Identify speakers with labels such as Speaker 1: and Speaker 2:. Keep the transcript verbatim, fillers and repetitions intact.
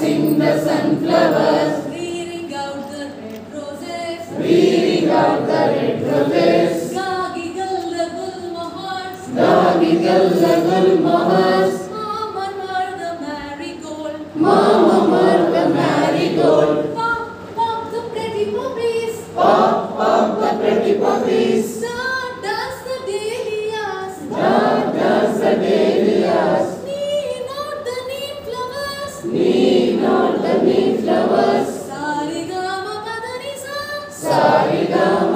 Speaker 1: sing the sunflowers,
Speaker 2: rearing out the red roses,
Speaker 1: rearing out the red roses.
Speaker 2: Gagigal lagul mahars,
Speaker 1: Gagigal lagul mahars,
Speaker 2: Mama mar the marigold,
Speaker 1: Mama mar the marigold.
Speaker 2: Pop, pop the pretty puppies,
Speaker 1: Pop, pop the pretty puppies.
Speaker 2: Da does the dahlias,
Speaker 1: Da does the dahlias.
Speaker 2: Nee not the neem flowers,
Speaker 1: Nee not the neem flowers.
Speaker 2: Sarigama padanisa,
Speaker 1: Sarigama